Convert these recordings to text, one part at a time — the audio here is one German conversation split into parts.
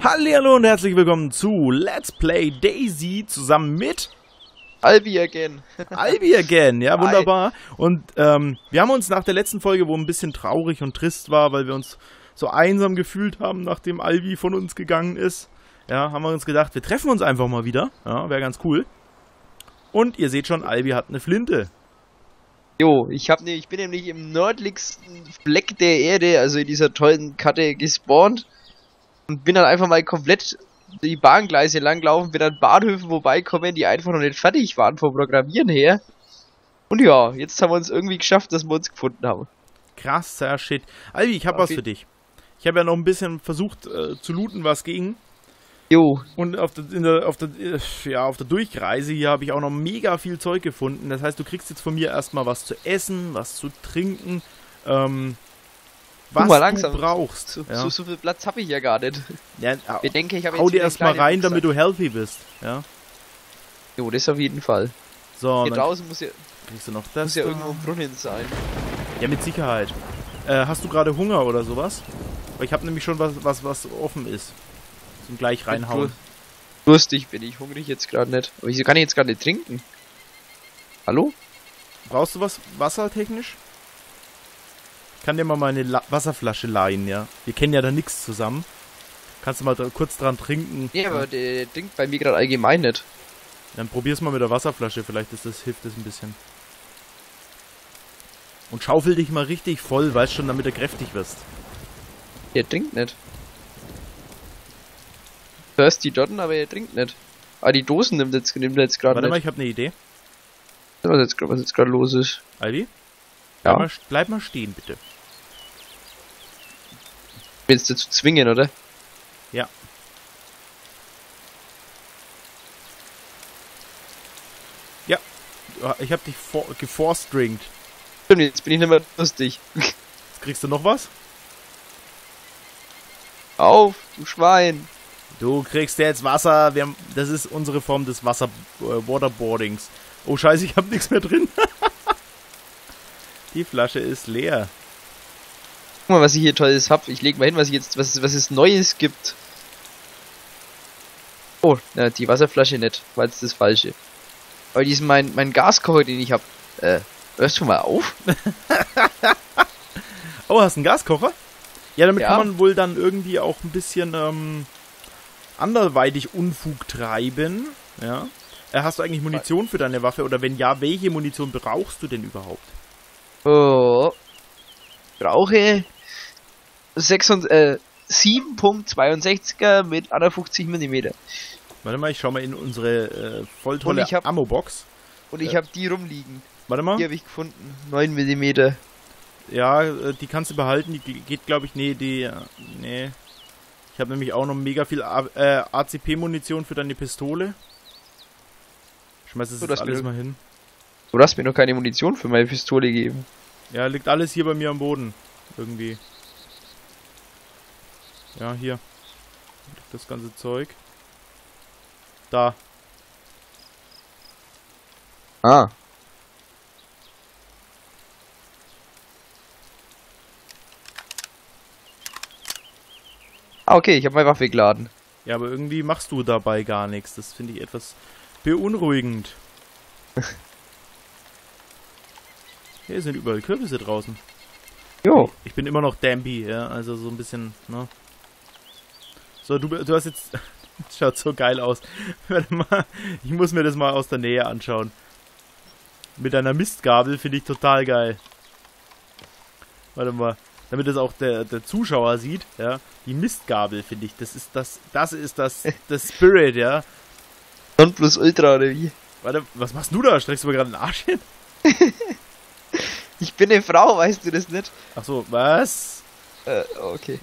Hallihallo und herzlich willkommen zu Let's Play Daisy zusammen mit Albi again. Albi again, ja, wunderbar. Und wir haben uns nach der letzten Folge, wo ein bisschen traurig und trist war, weil wir uns so einsam gefühlt haben, nachdem Albi von uns gegangen ist, ja, haben wir uns gedacht, wir treffen uns einfach mal wieder. Ja, wäre ganz cool. Und ihr seht schon, Albi hat eine Flinte. Jo, ich bin nämlich im nördlichsten Fleck der Erde, also in dieser tollen Karte gespawnt. Und bin dann einfach mal komplett die Bahngleise langlaufen, bin an Bahnhöfen vorbeikommen, die einfach noch nicht fertig waren vom Programmieren her. Und ja, jetzt haben wir uns irgendwie geschafft, dass wir uns gefunden haben. Krasser Shit. Albi, ich habe was für dich. Ich habe ja noch ein bisschen versucht zu looten, was ging. Jo. Und auf der Durchreise hier habe ich auch noch mega viel Zeug gefunden. Das heißt, du kriegst jetzt von mir erstmal was zu essen, was zu trinken, was langsam. du brauchst. So viel Platz habe ich ja gar nicht. Ja, ich denke, ich habe hau dir erstmal rein, damit du healthy bist. Ja. Jo, das auf jeden Fall. So, hier draußen muss ja noch das. Muss ja irgendwo ein Brunnen sein. Ja, mit Sicherheit. Hast du gerade Hunger oder sowas? Weil ich habe nämlich schon was offen ist. Zum gleich reinhauen. Durstig bin ich, hungrig jetzt gerade nicht. Aber ich kann jetzt gerade nicht trinken. Hallo? Brauchst du was wassertechnisch? Ich kann dir mal meine Wasserflasche leihen, ja. Wir kennen ja da nichts zusammen. Kannst du mal kurz dran trinken. Ja, aber der trinkt bei mir gerade allgemein nicht. Dann probier's mal mit der Wasserflasche, vielleicht hilft das ein bisschen. Und schaufel dich mal richtig voll, weißt schon, damit du kräftig wirst. Der trinkt nicht. Thirsty Dodden, aber er trinkt nicht. Ah, die Dosen nimmt jetzt gerade nicht. Warte mal, ich habe eine Idee. Was jetzt gerade los ist. Albi? Ja? Bleib mal stehen, bitte. Willst du dazu zwingen, oder? Ja. Ja. Ich hab dich geforstringt. Stimmt, jetzt bin ich nicht mehr lustig. Jetzt kriegst du noch was? Auf, du Schwein. Du kriegst jetzt Wasser. Das ist unsere Form des Waterboardings. Oh scheiße, ich hab nichts mehr drin. Die Flasche ist leer. Guck mal, was ich hier Tolles hab. Ich leg mal hin, was es Neues gibt. Oh, na, die Wasserflasche nicht, weil es das Falsche. Aber diesen mein Gaskocher, den ich hab. Hörst du mal auf? Oh, hast du einen Gaskocher? Ja, damit kann man wohl dann irgendwie auch ein bisschen anderweitig Unfug treiben. Ja. Hast du eigentlich Munition für deine Waffe? Oder wenn ja, welche Munition brauchst du denn überhaupt? Oh. Brauche 7.62er mit 51 mm. Warte mal, ich schau mal in unsere voll tolle Ammo-Box. Und ich habe die rumliegen. Warte mal. Die habe ich gefunden. 9 mm. Ja, die kannst du behalten. Die geht, glaube ich, nee. Ich habe nämlich auch noch mega viel ACP-Munition für deine Pistole. Schmeiß das jetzt alles mal hin. Du hast mir noch keine Munition für meine Pistole gegeben. Ja, liegt alles hier bei mir am Boden. Irgendwie. Ja, hier. Liegt das ganze Zeug. Da. Ah. Ah, okay, ich habe meine Waffe geladen. Ja, aber irgendwie machst du dabei gar nichts. Das finde ich etwas beunruhigend. Hier sind überall Kürbisse draußen. Jo. Ich bin immer noch Dampy, ja, also so ein bisschen, ne? So, du hast jetzt... Das schaut so geil aus. Warte mal, ich muss mir das mal aus der Nähe anschauen. Mit einer Mistgabel finde ich total geil. Warte mal, damit das auch der Zuschauer sieht, ja. Die Mistgabel finde ich, das ist das Spirit, ja. Nonplus Ultra oder wie? Warte, was machst du da? Streckst du mir gerade den Arsch hin? Ich bin eine Frau, weißt du das nicht? Ach so, was? Okay.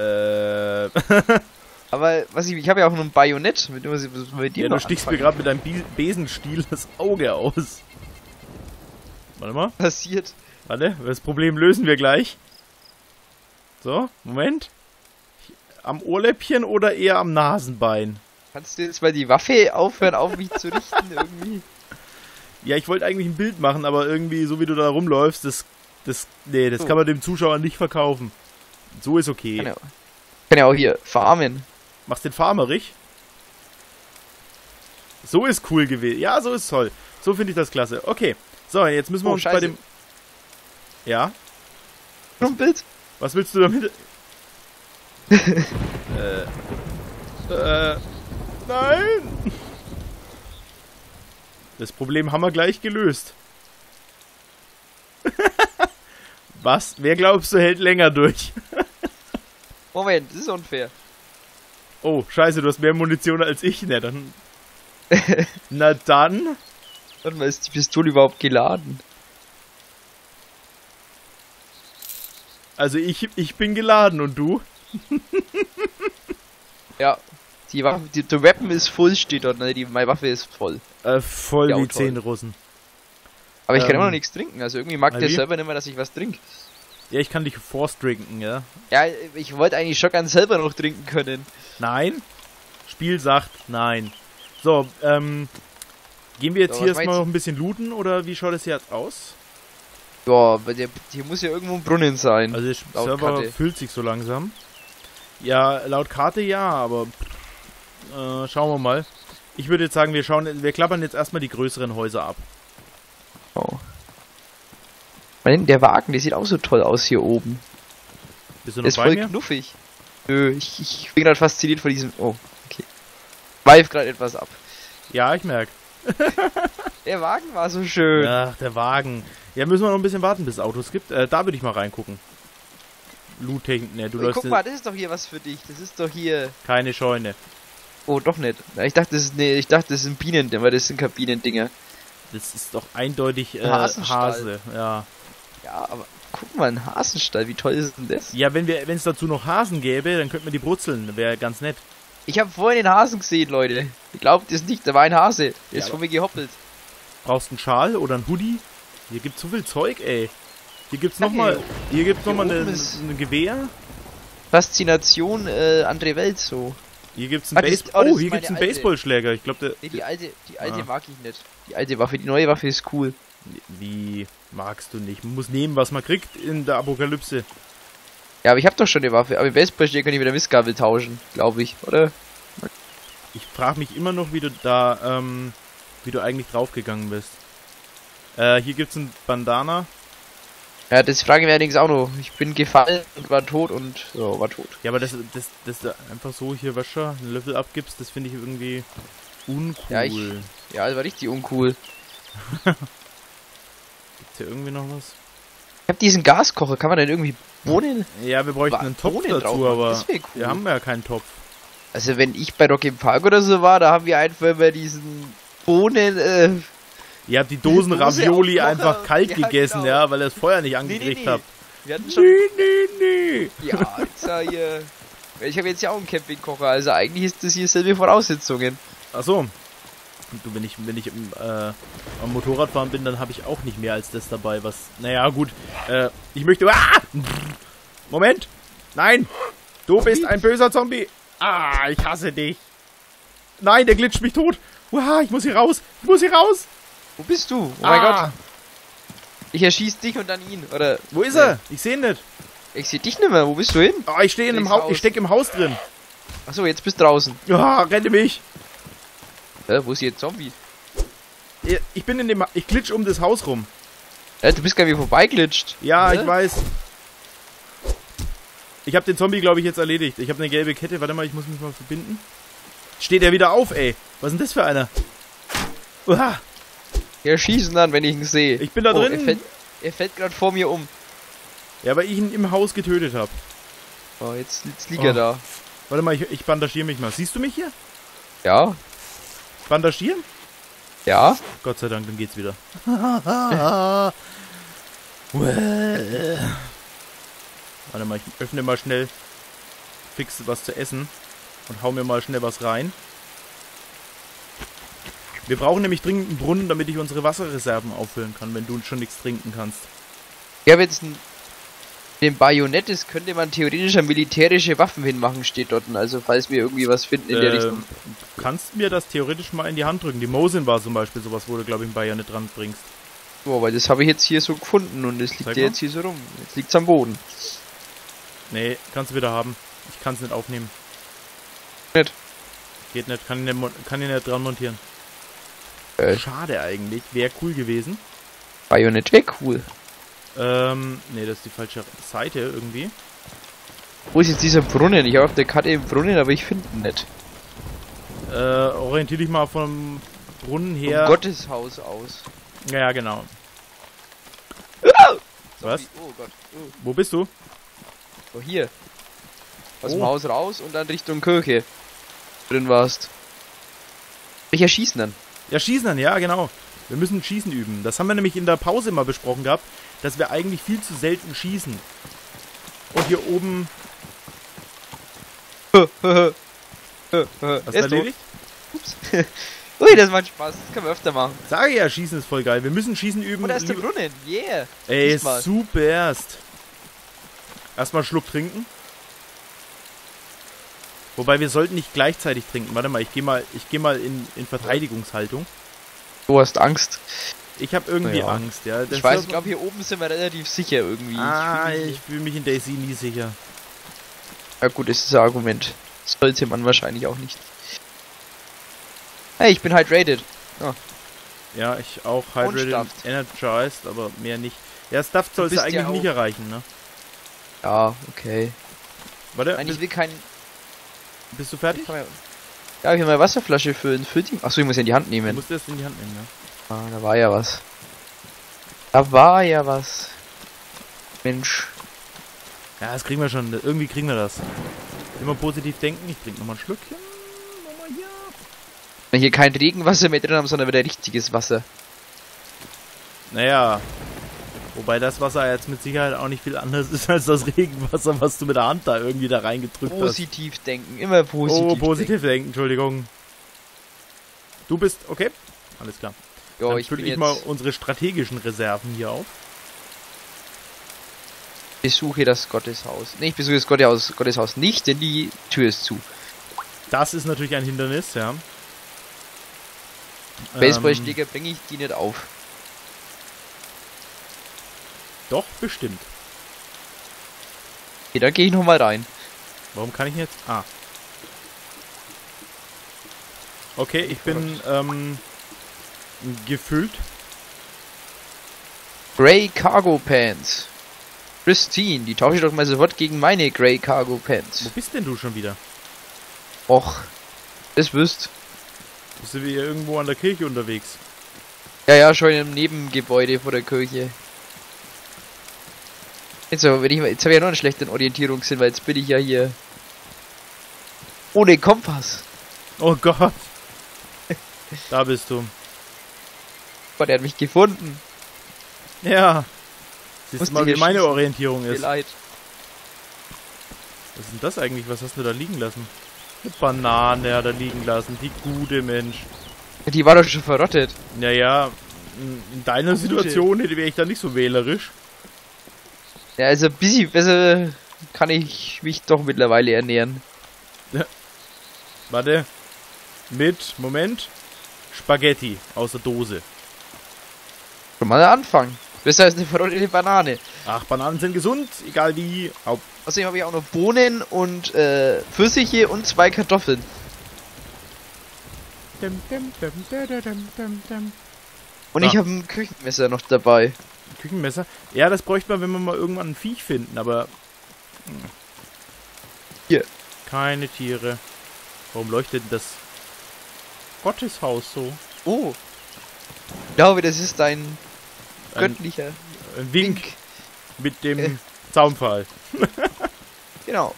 Aber ich habe ja auch noch ein Bajonett, mit dem ja, du stichst mir gerade mit deinem Besenstiel das Auge aus. Warte mal. Passiert. Warte, das Problem lösen wir gleich. So, Moment. Am Ohrläppchen oder eher am Nasenbein? Kannst du jetzt mal die Waffe aufhören, auf mich zu richten irgendwie? Ja, ich wollte eigentlich ein Bild machen, aber irgendwie, so wie du da rumläufst, das kann man dem Zuschauer nicht verkaufen. So ist okay. Kann ja auch hier farmen. Machst den farmerig. So ist cool gewesen. Ja, so ist toll. So finde ich das klasse. Okay. So, jetzt müssen wir uns Scheiße. bei dem... Ja? Noch ein Bild? Was willst du damit? Nein! Das Problem haben wir gleich gelöst. Was? Wer glaubst du hält länger durch? Moment, das ist unfair. Oh, scheiße, du hast mehr Munition als ich. Na dann... Na dann... Warte mal, ist die Pistole überhaupt geladen? Also ich bin geladen und du? Ja. Die Waffe, die Weapon ist voll, steht dort, ne? Meine Waffe ist voll. Voll Ja, wie toll. 10 Russen. Aber ich kann immer noch nichts trinken, also irgendwie mag der wie? selber nicht mehr, dass ich was trinke. Ja, ich kann dich force trinken, ja? Ja, ich wollte eigentlich schon ganz selber noch trinken können. Nein? Spiel sagt nein. So, gehen wir jetzt So, hier was erstmal meinst noch ein bisschen looten oder wie schaut es jetzt aus? Ja, weil hier muss ja irgendwo ein Brunnen sein. Also der Laut Server Karte. füllt sich so langsam. Ja, laut Karte ja, aber schauen wir mal. Ich würde jetzt sagen, wir klappern jetzt erstmal die größeren Häuser ab. Oh. Der Wagen, der sieht auch so toll aus hier oben. Bist du Der noch ist bei voll mir? knuffig. Nö, ich bin gerade fasziniert von diesem... Oh, okay. Weif gerade etwas ab. Ja, ich merke. Der Wagen war so schön. Ach, der Wagen. Ja, müssen wir noch ein bisschen warten, bis es Autos gibt. Da würde ich mal reingucken. Loot-Technik, ne, du läufst Guck mal, das ist doch hier was für dich. Das ist doch hier... keine Scheune. Oh, doch nicht. Ich dachte, das sind Bienen, aber das sind keine Bienendinger. Das ist doch eindeutig Hasenstall. Hase, ja. Ja, aber guck mal, ein Hasenstall, wie toll ist denn das? Ja, wenn es dazu noch Hasen gäbe, dann könnten wir die brutzeln. Wäre ganz nett. Ich habe vorhin den Hasen gesehen, Leute. Ihr glaubt es nicht, da war ein Hase. Der ist Ja, von mir gehoppelt. Brauchst einen Schal oder einen Hoodie? Hier gibt's so viel Zeug, ey. Hier gibt's Ach, nochmal. Hier gibt's nochmal oben ein ist- Gewehr. Faszination, andere Welt so. Hier gibt's einen Ah, das- Baseball. oh, das Oh, ist hier gibt's einen meine alte. Baseballschläger. Ich glaube, der. Nee, die alte Ah. mag ich nicht. Die alte Waffe, die neue Waffe ist cool. Wie magst du nicht? Man muss nehmen, was man kriegt in der Apokalypse. Ja, aber ich habe doch schon eine Waffe. Aber im Baseballschläger kann ich wieder Mistgabel tauschen, glaube ich, oder? Ich frage mich immer noch, wie du da, wie du eigentlich draufgegangen bist. Hier gibt's ein Bandana. Ja, das frage ich mir allerdings auch noch. Ich bin gefallen und war tot und... So, war tot. Ja, aber das du einfach so hier Wäscher einen Löffel abgibst, das finde ich irgendwie uncool. Ja, Ja, das war richtig uncool. Gibt's hier irgendwie noch was? Ich habe diesen Gaskocher. Kann man denn irgendwie Bohnen... Ja, wir bräuchten einen Topf Bohnen drauf dazu, machen? aber Das wär cool. wir haben ja keinen Topf. Also wenn ich bei Rock im Park oder so war, da haben wir einfach immer diesen Bohnen... Ihr habt die Dosen Dose Ravioli auf Kocher. einfach kalt Ja, gegessen, genau. ja, weil ihr das Feuer nicht angekriegt habt. Wir hatten schon... Nee. Ja, jetzt hier... Ich habe jetzt ja auch einen Campingkocher, also eigentlich ist das hier selbe Voraussetzungen. Achso. Du, wenn ich am Motorradfahren bin, dann habe ich auch nicht mehr als das dabei, was... Naja, gut. Ich möchte... Ah! Moment! Nein! Du bist ein böser Zombie! Ah, ich hasse dich! Nein, der glitscht mich tot! Uah, ich muss hier raus! Ich muss hier raus! Wo bist du? Oh mein Ah, Gott. Ich erschieß dich und dann ihn, oder... Wo ist er? Ich sehe ihn nicht. Ich sehe dich nicht mehr, wo bist du hin? Oh, ich stehe in einem Links Haus. Ich raus. stecke im Haus drin. Achso, jetzt bist du draußen. Ah, rette mich! Wo ist hier ein Zombie? Ich bin in dem... Ich glitsch um das Haus rum. Du bist gar nicht vorbeiglitscht. Ja, Hä? ich weiß. Ich habe den Zombie, glaube ich, jetzt erledigt. Ich habe eine gelbe Kette. Warte mal, ich muss mich mal verbinden. Steht er wieder auf, ey. Was ist denn das für einer? Uah, Ja, schießen dann, wenn ich ihn sehe. ich bin da drin. Er fällt gerade vor mir um. Ja, weil ich ihn im Haus getötet habe. Oh, jetzt liegt er da. Warte mal, ich bandagiere mich mal. Siehst du mich hier? Ja, Bandagieren? ja. Gott sei Dank, dann geht's wieder. Warte mal, ich öffne mal schnell fix was zu essen und hau mir mal schnell was rein. Wir brauchen nämlich dringend einen Brunnen, damit ich unsere Wasserreserven auffüllen kann, wenn du schon nichts trinken kannst. Ich habe jetzt den Bajonettes könnte man theoretisch an militärische Waffen hinmachen, steht dort. Also falls wir irgendwie was finden in der Richtung. Du kannst mir das theoretisch mal in die Hand drücken. Die Mosin war zum Beispiel sowas, wo du, glaube ich, ein Bajonett dran bringst. Oh, weil das habe ich jetzt hier so gefunden und es liegt Zeig ja mal. jetzt hier so rum. Jetzt liegt's am Boden. Nee, kannst du wieder haben. Ich kann es nicht aufnehmen. Nicht. Geht nicht, kann ich nicht dran montieren. Schade eigentlich, wäre cool gewesen. Bajonett wäre cool. Nee, das ist die falsche Seite irgendwie. Wo ist jetzt dieser Brunnen? Ich habe auf der Karte einen Brunnen, aber ich finde ihn nicht. Orientier dich mal vom Brunnen her. Vom Gotteshaus aus. Ja, genau. Was? Oh Gott. Oh. Wo bist du? Oh, hier. Aus dem Oh. Haus raus und dann Richtung Kirche. Drin warst. Welcher schießen dann? Ja, schießen dann, ja, genau. Wir müssen Schießen üben. Das haben wir nämlich in der Pause mal besprochen gehabt, dass wir eigentlich viel zu selten schießen. Und hier oben... Hast du erledigt? Ups. Ui, das macht Spaß. Das können wir öfter machen. Sage ja, Schießen ist voll geil. Wir müssen Schießen üben. Und da ist der Brunnen. Yeah. Ey, Diesmal. superst. Erstmal einen Schluck trinken. Wobei, wir sollten nicht gleichzeitig trinken. Warte mal, ich geh mal in Verteidigungshaltung. Du hast Angst. Ich habe irgendwie Ja. Angst, ja. Das Ich weiß, ist- ich glaube hier oben sind wir relativ sicher irgendwie. ich fühle mich in Daisy nie sicher. Ja gut, das ist ein Argument. Sollte man wahrscheinlich auch nicht. Hey, ich bin hydrated. Ja, ich auch hydrated und stuffed. energized, aber mehr nicht. Ja, Stuffed sollst du bist eigentlich ja nicht auch- erreichen, ne? Ja, okay. Warte, Nein, ich will keinen... bist du fertig? Ja, ich will mal Wasserflasche füllen. Füllt die... Achso, ich muss ja in die Hand Du nehmen. musst das in die Hand nehmen, ne? Ah, da war ja was. Da war ja was. Mensch. Ja, das kriegen wir schon. Irgendwie kriegen wir das. Immer positiv denken. Ich trinke nochmal ein Schlückchen. Nochmal hier. Wenn hier kein Regenwasser mehr drin haben, sondern wieder richtiges Wasser. Naja. Wobei das Wasser jetzt mit Sicherheit auch nicht viel anders ist als das Regenwasser, was du mit der Hand da irgendwie da reingedrückt hast. Positiv denken, immer positiv. Oh, positiv denken, Entschuldigung. Du bist, okay. Alles klar. Ja, Dann ich fülle bin ich jetzt mal unsere strategischen Reserven hier auf. besuche das Gotteshaus. Ne, ich besuche das Gotteshaus nicht, denn die Tür ist zu. Das ist natürlich ein Hindernis, ja. Baseballschläger bringe ich die nicht auf. Doch, bestimmt. Okay, dann gehe ich nochmal rein. Warum kann ich jetzt? Ah. Okay, ich bin gefüllt. Grey Cargo Pants. Pristine, die tausche ich doch mal sofort gegen meine Grey Cargo Pants. Wo bist denn du schon wieder? Och, das wüsst. Bist du wieder irgendwo an der Kirche unterwegs? Ja, ja, schon im Nebengebäude vor der Kirche. Jetzt habe ich ja noch einen schlechten Orientierungssinn, weil jetzt bin ich ja hier ohne Kompass. Oh Gott. Da bist du. Gott, er hat mich gefunden. Ja. Siehst Musste du mal, wie hier meine schießen. Orientierung Tut mir ist. leid. Was ist denn das eigentlich? Was hast du da liegen lassen? Eine Banane hat er liegen lassen. Die gute Mensch. Die war doch schon verrottet. Naja, in deiner Gute. Situation wäre ich da nicht so wählerisch. Ja, also ein bisschen besser kann ich mich doch mittlerweile ernähren. Warte. Moment. Spaghetti aus der Dose. Schon mal anfangen. Besser als eine verrottete Banane. Ach, Bananen sind gesund, egal wie. Außerdem habe ich auch noch Bohnen und Pfirsiche und 2 Kartoffeln. Und Ah. ich habe ein Küchenmesser noch dabei. Küchenmesser. Ja, das bräuchte man, wenn wir mal irgendwann ein Viech finden, aber... Hier. Keine Tiere. Warum leuchtet denn das Gotteshaus so? Oh. Ich glaube, das ist ein Ein- göttlicher Ein Wink Wink. mit dem Zaunpfahl. Genau.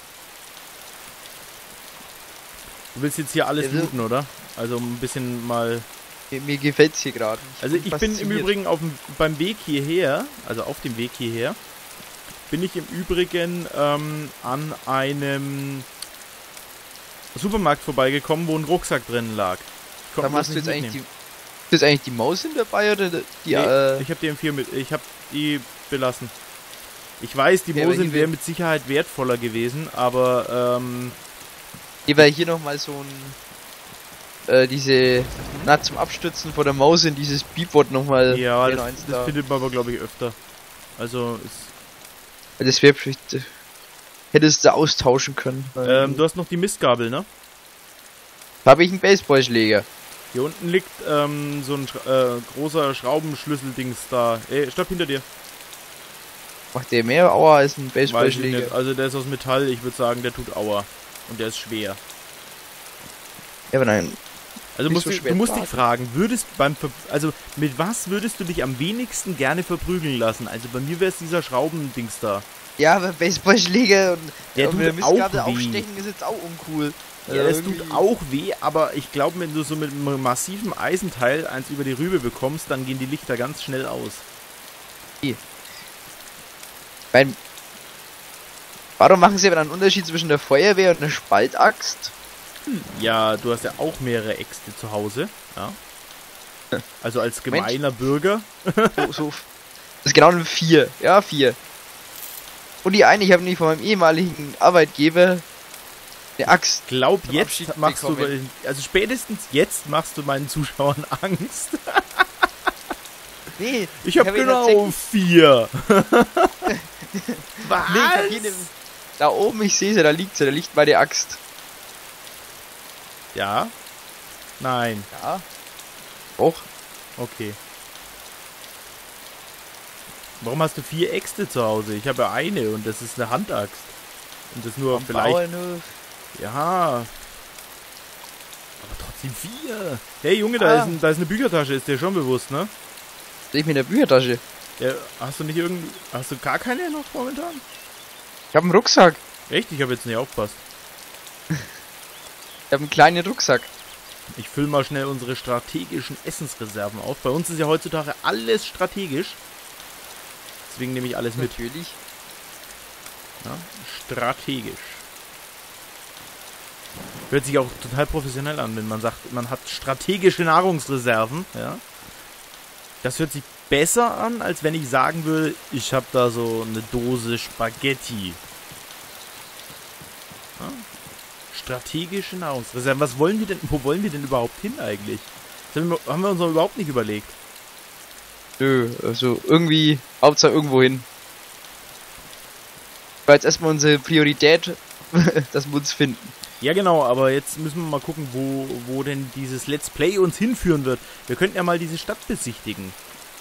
Du willst jetzt hier alles Ja, so- looten, oder? Also ein bisschen mal... Mir gefällt's hier gerade. Also ich bin im Übrigen beim Weg hierher, also auf dem Weg hierher, bin ich im Übrigen an einem Supermarkt vorbeigekommen, wo ein Rucksack drin lag. Ich konnte Dann hast das du jetzt nicht eigentlich mitnehmen. ist jetzt eigentlich die Maus hin dabei oder die Nee, ich habe die M4 mit, ich habe die belassen. Ich weiß, die Okay, aber Mosin hier wäre wird- mit Sicherheit wertvoller gewesen, aber weil hier nochmal so ein diese zum Abstützen vor der Maus in dieses Beepwort nochmal ja, genau, das, eins das da. findet man aber glaube ich öfter. Also Das wäre hättest du austauschen können. du hast noch die Mistgabel, ne? Da habe ich einen Baseballschläger. Hier unten liegt so ein großer Schraubenschlüsseldings da. Ey, stopp hinter dir. Macht der mehr Aua als ein Weiß ich Baseballschläger? nicht. Also der ist aus Metall, ich würde sagen, der tut Aua. Und der ist schwer. Ja, aber nein. Also Nicht so schwer du musst dich tragen. fragen, also mit was würdest du dich am wenigsten gerne verprügeln lassen? Also bei mir wäre es dieser Schraubendings da. Ja, aber Baseballschläger und Der und tut mit der Mistgabel auch weh. aufstechen ist jetzt auch uncool. Ja, das tut irgendwie- auch weh, aber ich glaube, wenn du so mit einem massiven Eisenteil eins über die Rübe bekommst, dann gehen die Lichter ganz schnell aus. Mein, warum machen sie aber einen Unterschied zwischen der Feuerwehr und einer Spaltaxt? Ja, du hast ja auch mehrere Äxte zu Hause. Ja. Also als gemeiner Bürger. Das ist genau eine 4. Ja, 4. Und die eine, ich habe nämlich von meinem ehemaligen Arbeitgeber eine Axt. Glaub, Zum jetzt Abschied machst du, bekommen. also spätestens jetzt machst du meinen Zuschauern Angst. Nee, Ich habe hab ihn genau tatsächlich- 4. Was? Nee, ich hab hier da oben, ich sehe sie, da liegt sie, da liegt meine Axt. Ja? Nein. Ja. Auch. Okay. Warum hast du 4 Äxte zu Hause? Ich habe ja eine und das ist eine Handaxt. Und das nur vielleicht... Bauernhof. Ja. Aber trotzdem 4. Hey Junge, da ist eine Büchertasche, ist dir schon bewusst, ne? Sehe ich mir in der Büchertasche. Ja, hast du gar keine noch momentan? Ich habe einen Rucksack. Echt? Ich habe jetzt nicht aufgepasst. Ich habe einen kleinen Rucksack. Ich fülle mal schnell unsere strategischen Essensreserven auf. Bei uns ist ja heutzutage alles strategisch. Deswegen nehme ich alles mit. Natürlich. Ja? Strategisch. Hört sich auch total professionell an, wenn man sagt, man hat strategische Nahrungsreserven. Ja? Das hört sich besser an, als wenn ich sagen würde, ich habe da so eine Dose Spaghetti. Ja? Strategische Nahrungsreserven. Was wollen wir denn, wo wollen wir denn überhaupt hin eigentlich? Das haben wir uns noch überhaupt nicht überlegt. Nö, also irgendwie, Hauptsache irgendwo hin. War jetzt erstmal unsere Priorität, dass wir uns finden. Ja genau, aber jetzt müssen wir mal gucken, wo denn dieses Let's Play uns hinführen wird. Wir könnten ja mal diese Stadt besichtigen.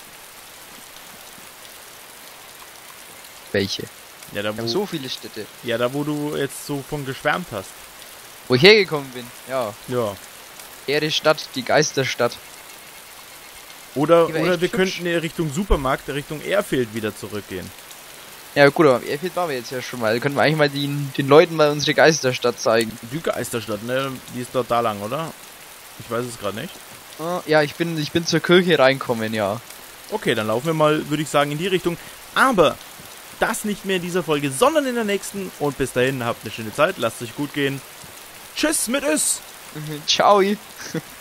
Welche? Ja, da Wir haben so viele Städte. wo du jetzt so von geschwärmt hast. Wo ich hergekommen bin, ja. Ja. Erde Stadt, die Geisterstadt. Oder Die war wir echt hübsch. könnten Richtung Supermarkt, Richtung Airfield wieder zurückgehen. Ja gut, aber Airfield waren wir jetzt ja schon mal. Da können wir eigentlich mal den Leuten mal unsere Geisterstadt zeigen. Die Geisterstadt, ne? Die ist dort da lang, oder? Ich weiß es gerade nicht. Ja, ich bin zur Kirche reinkommen, ja. Okay, dann laufen wir mal, würde ich sagen, in die Richtung. Aber das nicht mehr in dieser Folge, sondern in der nächsten. Und bis dahin, habt eine schöne Zeit, lasst es euch gut gehen. Tschüss mit Öss! Ciao.